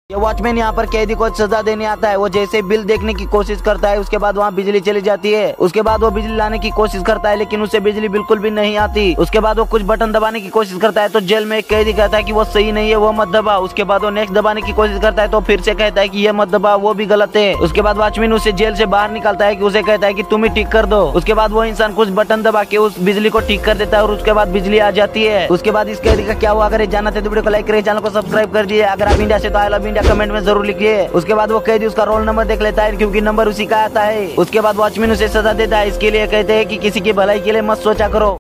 ये वॉचमैन यहाँ पर कैदी को सजा देने आता है। वो जैसे बिल देखने की कोशिश करता है, उसके बाद वहाँ बिजली चली जाती है। उसके बाद वो बिजली लाने की कोशिश करता है, लेकिन उससे बिजली बिल्कुल भी नहीं आती। उसके बाद वो कुछ बटन दबाने की कोशिश करता है, तो जेल में एक कैदी कहता है कि वो सही नहीं है, वो मत दबा। उसके बाद वो नेक्स्ट दबाने की कोशिश करता है, तो फिर से कहता है कि ये मत दबा, वो भी गलत है। उसके बाद वॉचमैन उसे जेल से बाहर निकालता है, कि उसे कहता है कि तुम ही ठीक कर दो। उसके बाद वो इंसान कुछ बटन दबा के उस बिजली को ठीक कर देता है और उसके बाद बिजली आ जाती है। उसके बाद इस कैदी का क्या हुआ, अगर जानना चाहते तो वीडियो को लाइक करिए, चैनल को सब्सक्राइब कर दिए। अगर आप इंडिया से तो आई लव इंडिया कमेंट में जरूर लिखिए। उसके बाद वो कैदी उसका रोल नंबर देख लेता है, क्योंकि नंबर उसी का आता है। उसके बाद वॉचमैन उसे सजा देता है। इसके लिए कहते हैं कि किसी की भलाई के लिए मत सोचा करो।